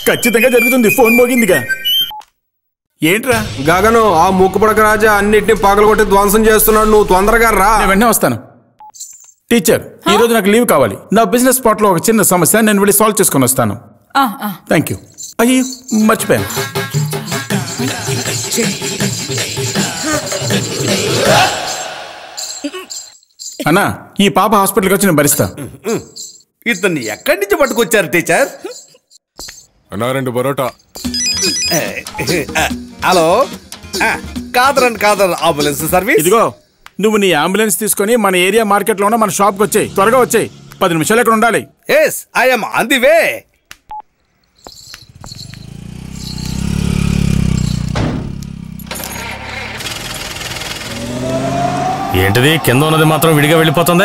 ఖచ్చితంగా జరుగుతుంది. ఫోన్ మోగిందిగా. ఏంట్రా? గగను, ఆ ముక్కుపడక రాజా అన్నిటిని పగలగొట్టి ధ్వంసం చేస్తున్నాడు. నువ్వు తొందరగా రా. వెంటనే వస్తాను. టీచర్, ఈ రోజు నాకు లీవ్ కావాలి. నా బిజినెస్ స్పాట్ లో ఒక చిన్న సమస్య, నేను వెళ్ళి సాల్వ్ చేసుకొని వస్తాను. Thank you. అయ్యో, మర్చిపోయాను. అన్నా, ఈ పాప హాస్పిటల్కి వచ్చి నేను భరిస్తా. ఇతన్ని ఎక్కడి నుంచి పట్టుకొచ్చారు టీచర్? అన్నా 2 parotta. Hello, Khader ambulance service. ఇదిగో, నువ్వు నీ అంబులెన్స్ తీసుకొని మన ఏరియా మార్కెట్ లో ఉన్న మన షాప్ కి వచ్చాయి. త్వరగా వచ్చాయి. 10 నిమిషాలు ఇక్కడ ఉండాలి. Yes, I am on the way. ఏంటిది కింద ఉన్నది మాత్రం విడిగా వెళ్ళిపోతుంది?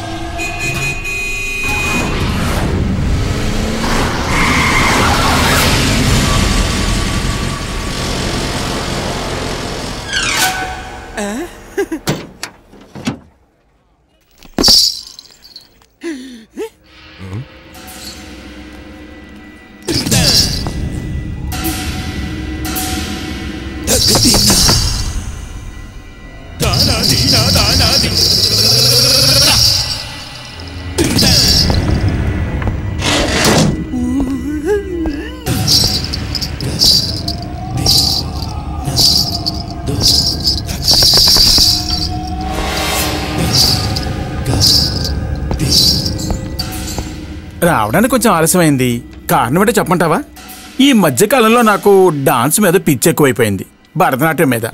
రావడానికి కొంచెం ఆలస్యమైంది. కారణం ఏంటో చెప్పమంటావా? ఈ మధ్యకాలంలో నాకు డాన్స్ మీద పిచ్చి ఎక్కువైపోయింది, భరతనాట్యం మీద.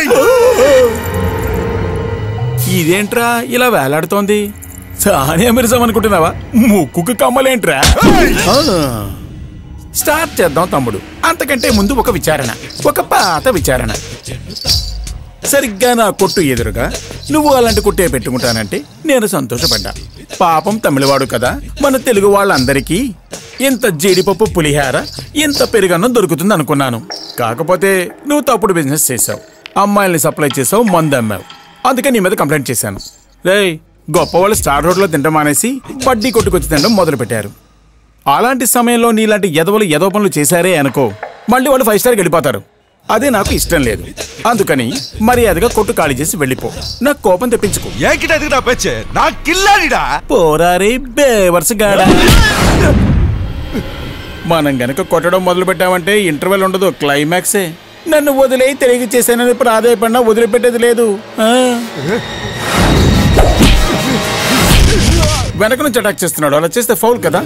ఇదేంట్రా ఇలా వేలాడుతోంది? సానియా మిర్జా అనుకుంటున్నావా? ముక్కుకు కమ్మలేంట్రా? స్టార్ట్ చేద్దాం తమ్ముడు. అంతకంటే ముందు ఒక విచారణ, ఒక పాత విచారణ. సరిగ్గా నా కొట్టు ఎదురుగా నువ్వు అలాంటి కొట్టే పెట్టుకుంటానంటే నేను సంతోషపడ్డా. పాపం తమిళవాడు కదా, మన తెలుగు వాళ్ళందరికీ ఇంత జీడిపప్పు పులిహార, ఇంత పెరుగన్నం దొరుకుతుంది అనుకున్నాను. కాకపోతే నువ్వు తప్పుడు బిజినెస్ చేసావు. అమ్మాయిల్ని సప్లై చేసావు, మందు అమ్మావు. అందుకే నీ మీద కంప్లైంట్ చేశాను. రేయ్, గొప్ప వాళ్ళు స్టార్ రోడ్లో తినడం మానేసి బడ్డీ కొట్టుకొచ్చి తినడం మొదలు పెట్టారు. అలాంటి సమయంలో నీలాంటి ఎదవలు ఎదవ పనులు చేశారే అనుకో, మళ్ళీ వాళ్ళు 5 స్టార్కి వెళ్ళిపోతారు. అదే నాకు ఇష్టం లేదు. అందుకని మర్యాదగా కొట్టు ఖాళీ చేసి వెళ్ళిపో. నాకు కోపం తెప్పించుకో. పోరారే బేవర్స్ గాడా. మనం గనక కొట్టడం మొదలు పెట్టామంటే ఇంటర్వెల్ ఉండదు, క్లైమాక్సే. నన్ను వదిలే తిరిగి చేశానని ప్రాధాయపడినా వదిలిపెట్టేది లేదు. వెనక నుంచి అటాక్ చేస్తున్నాడు, అలా చేస్తే ఫౌల్ కదా.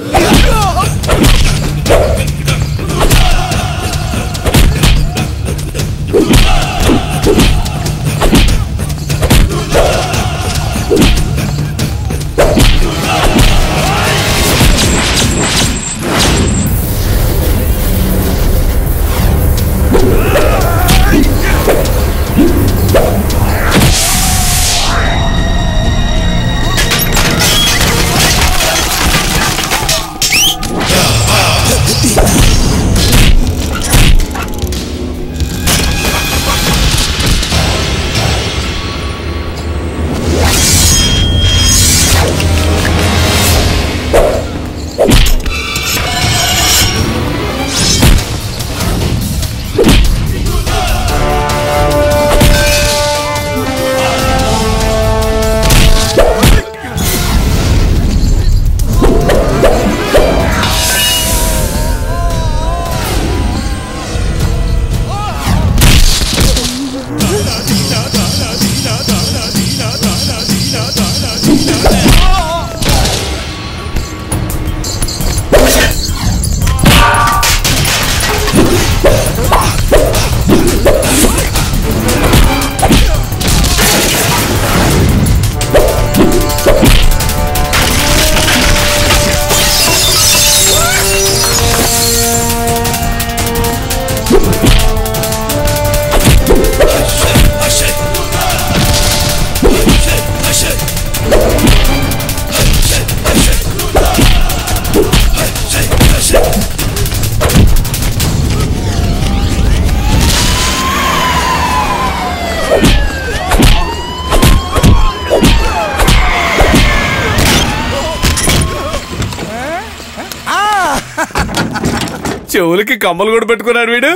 చెవులకి కమ్మలు కూడా పెట్టుకున్నాడు వీడు.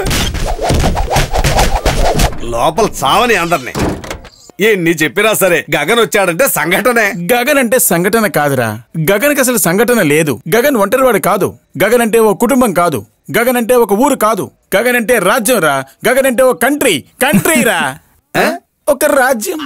లోపల సావని అందరినీ ఎన్ని చెప్పినా సరే గగన్ వచ్చాడంటే సంఘటనే. గగన్ అంటే సంఘటన కాదురా. గగన్కి అసలు సంఘటన లేదు. గగన్ ఒంటరివాడు కాదు. గగన్ అంటే ఓ కుటుంబం కాదు. గగన్ అంటే ఒక ఊరు కాదు. గగన్ అంటే రాజ్యం రా. గగన్ అంటే ఓ కంట్రీ రా. ఒక రాజ్యం.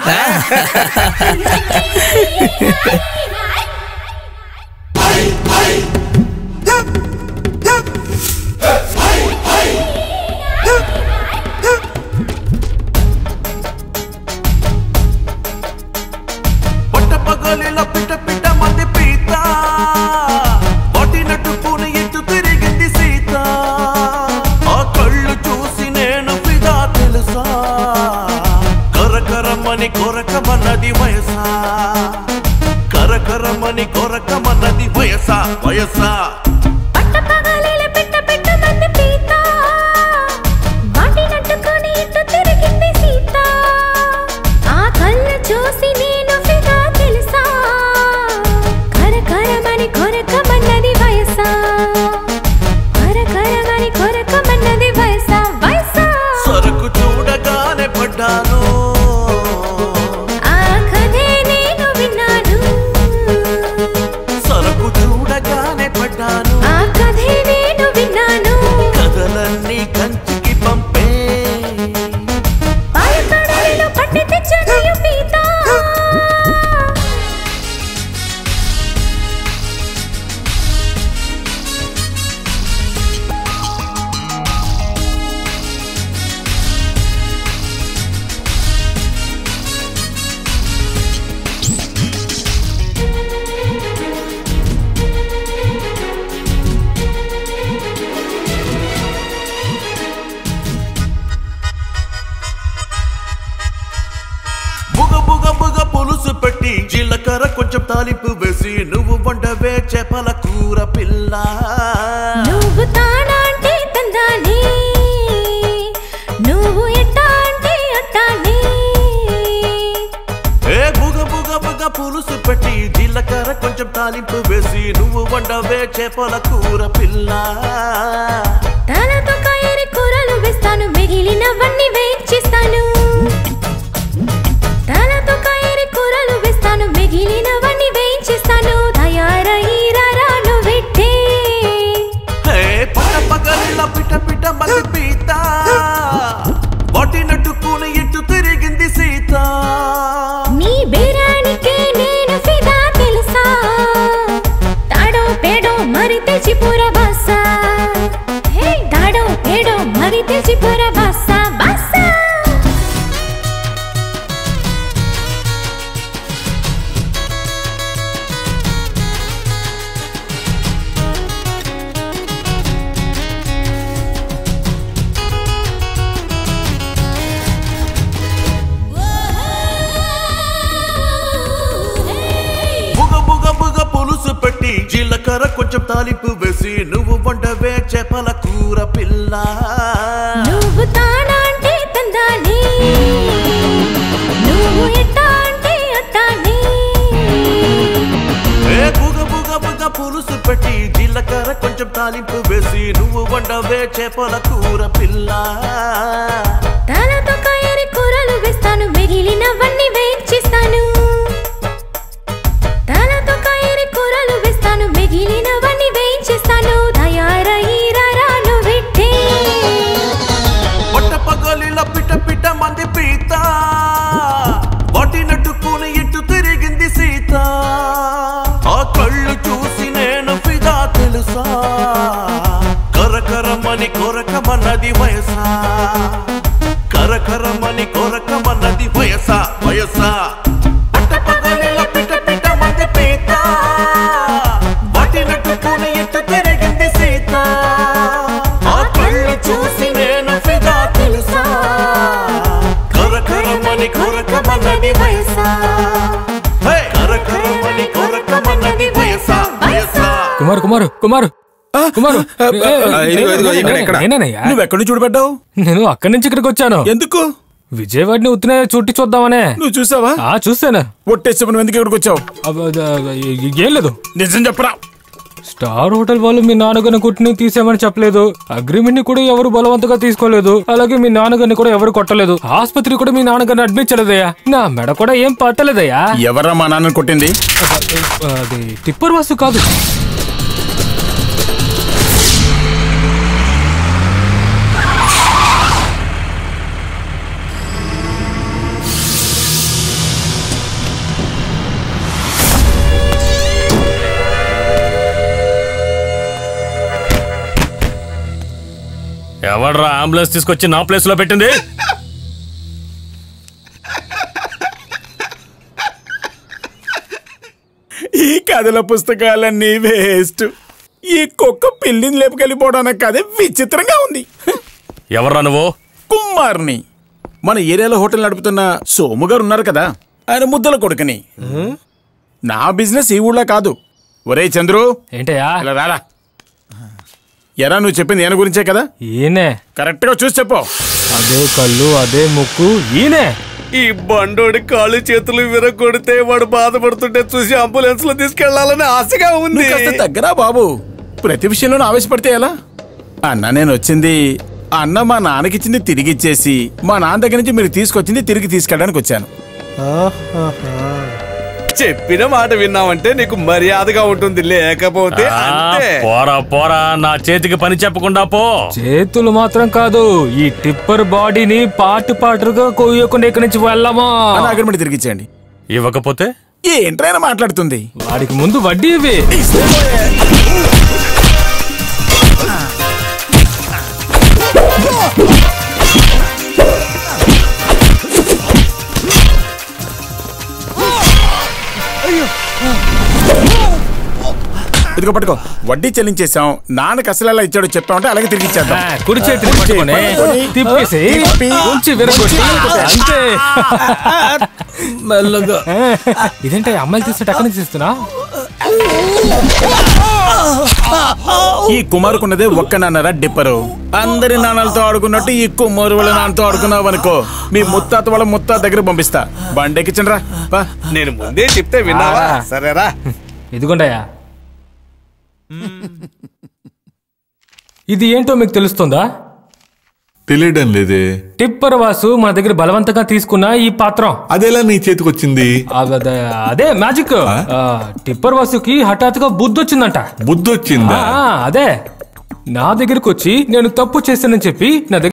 పట్టపగలిలో పిట్ట పిట్ట మంది పీత పట్టినట్టు పూని ఎట్టు తిరిగింది సీత. ఆ కళ్ళు చూసి నేను ఫిదా తెలుసా. కరకరమని కొరకమన్నది వయసా. కరకరమని కొరకమన్నది వయసా. వయసా సరకు చూడగానే పడ్డాను. సరకు చూడగానే పడ్డాను. కథలన్నీ కంచికి పంపే. పులుసు పెట్టి జీలకర్ర కొంచెం తాలింపు వేసి నువ్వు వండవే చేపల కూర పిల్ల. నువ్వు తానా అంటే తందాని, నువ్వు ఎట్టా అంటే అట్టాని. ఏ బుగ బుగ బుగ పులుసు పెట్టి జీలకర్ర కొంచెం తాలింపు వేసి నువ్వు వండవే చేపల కూర పిల్ల. తలతో కాయరి కూరలు వేస్తాను, మిగిలినవన్నీ వేయించిస్తాను. తలతో కాయరి కూరలు వేస్తాను, మిగిలినవన్నీ వేయించిస్తాను. తయారయ్యిరా నువ్వెట్టే. పగలిలా పిట్ట పిట్ట మంది పీత పట్టినట్టు పూని ఎట్టు తిరిగింది సీత. నీ బేరానికే నేను ఫిదా తెలుసా. తాడో పేడో మరి తెచ్చిపుర బాసా. తాడో పేడో మరి తెచ్చిపుర బాసా బాసా. పెట్టి జీలకర్ర కొంచెం తాలింపు వేసి నువ్వు వండవే చేపల కూర పిల్ల. నువ్వు తానా అంటే తందాని, నువ్వు ఎట్టా అంటే అట్టాని. ఏ బుగ బుగ బుగ పులుసు పెట్టి జీలకర్ర కొంచెం తాలింపు వేసి నువ్వు వండవే చేపల కూర పిల్ల. తలతో కాయరి కూరలు వేస్తాను, మిగిలినవన్నీ వేయించిస్తాను. తలతో కాయరి కూరలు వేస్తాను, మిగిలినవన్నీ వేయించిస్తాను. తయారయ్యిరా నువ్వెట్టే. పట్టపగలిలో పిట్ట పిట్ట మంది పీత పట్టినట్టు పూని ఎట్టు తిరిగింది సీత. ఆ కళ్ళు చూసి నేను ఫిదా తెలుసా. కరకరమని కొరకమన్నది వయసా. కరకరమని కొరకమన్నది వయసా. వయసా పట్టపగలిలో పిట్ట పిట్ట మంది పీత పట్టినట్టు పూని ఎట్టు తిరిగింది సీత. ఆ కళ్ళు చూసి నేను ఫిదా తెలుసా. కరకరమని కొరకమన్నది వయసా. కరకరమని కొరకమన్నది వయసా. వయసా కుమారు నేనేనయ్యా. నువ్వెక్కడి నుంచి చూడబడ్డావు? నేను అక్కడి నుంచి ఇక్కడికి వచ్చాను. ఎందుకు? విజయవాడని ఉత్తినే చుట్టి చూద్దామనే. నువ్వు చూసావా? చూసాను. ఒట్టేసి నువ్వు ఎందుకు ఇక్కడికి వచ్చావు? ఏం లేదు. నిజం చెప్పరా? స్టార్ హోటల్ వాళ్ళు మీ నాన్నగారిని కొట్టిని తీసేమని చెప్పలేదు. అగ్రిమెంట్ ని కూడా ఎవరు బలవంతంగా తీసుకోలేదు. అలాగే మీ నాన్నగారిని కూడా ఎవరు కొట్టలేదు. ఆసుపత్రి కూడా మీ నాన్నగారిని అడ్మిట్ చేయలేదయ్యా. నా మెడ కూడా ఏం పట్టలేదయ్యా. ఎవరా మా నాన్నని కొట్టింది? అది టిప్పర్ వాసు కాదు. ఎవడ్రా అంబులెన్స్ తీసుకొచ్చి నా ప్లేస్ లో పెట్టింది? ఈ కథల పుస్తకాలన్నీ వేస్ట్. ఈ కుక్క పిల్లిని లేపుకెళ్ళిపోవడానికి కదే విచిత్రంగా ఉంది. ఎవర్రా నువ్వు? కుమార్ని. మన ఏరియాలో హోటల్ నడుపుతున్న సోము గారు ఉన్నారు కదా, ఆయన ముద్దల కొడుకుని. నా బిజినెస్ ఈ ఊళ్ళో కాదు. ఒరే చంద్రు, ఏంటయ్యా? ఇలా రారా. ఎరా నువ్వు చెప్పింది ఈయన గురించే కదా? ఈయనే. కరెక్ట్ గా చూసి చెప్పు. అదే కళ్ళు, అదే ముక్కు, ఈయనే. ఈ బండోడి కాళ్ళు చేతులు విరగొడితే వాడు బాధపడుతుంటే చూసి అంబులెన్స్ లో తీసుకెళ్లాలని ఆశగా ఉంది. నువ్వు కాస్త తగ్గరా బాబు. ప్రతి విషయంలోనూ ఆవేశపడితే ఎలా? అన్న నేను వచ్చింది, అన్న మా నాన్నకిచ్చింది తిరిగి ఇచ్చేసి, మా నాన్న దగ్గర నుంచి మీరు తీసుకొచ్చింది తిరిగి తీసుకెళ్ళడానికి వచ్చాను. చెప్పిన మాట విన్నావంటే నీకు మర్యాదగా ఉంటుంది, లేకపోతే అంతే. పోరా పోరా, నా చేతికి పని చెప్పకుండా పో. చేతులు మాత్రం కాదు, ఈ టిప్పర్ బాడీని పాటుగా కొయ్యకుండా ఇక్కడి నుంచి వెళ్ళమా. అగ్రిమెంట్ తిరిగి ఇచ్చేయండి. ఇవ్వకపోతే ఏంట్రైనా మాట్లాడుతుంది? వాడికి ముందు వడ్డీ ఇవి. ఇదిగో పట్టుకో. వడ్డీ చెల్లించేసాం. నాన్నకి అసలు ఎలా ఇచ్చాడో చెప్పామంటే అలాగే తిరిగి ఇచ్చేద్దాం. కుడి చేతిని పట్టుకొని తిప్పేసి ఉంచి విరగొట్టి అంతే. మెల్లగా. ఇదేంటి అమ్మాయిలు తీస్తే టక్కన తీస్తున్నా? ఈ కుమారుకున్నదే ఒక్క నాన్నరా డిప్పరు. అందరి నాన్నలతో ఆడుకున్నట్టు ఈ కుమారు వాళ్ళ నాన్నతో ఆడుకున్నావు అనుకో, మీ ముత్తాత వాళ్ళ ముత్తాత దగ్గర పంపిస్తా. బండెక్కించండి రా. నేను ముందే చెప్తే విన్నావా? సరేరా. ఇదిగోండయ్యా. ఇది ఏంటో మీకు తెలుస్తుందా? తెలియడం లేదే. టిప్పర్ వాసు మన దగ్గర బలవంతంగా తీసుకున్న ఈ పాత్రం. అదెలా నీ చేతికి వచ్చింది? అదే మ్యాజిక్. టిప్పర్ వాసుకి హఠాత్తుగా బుద్ధి వచ్చిందంట. బుద్ధి వచ్చిందా? అదే నా దగ్గరకు వచ్చి నేను తప్పు చేశానని చెప్పి నా దగ్గర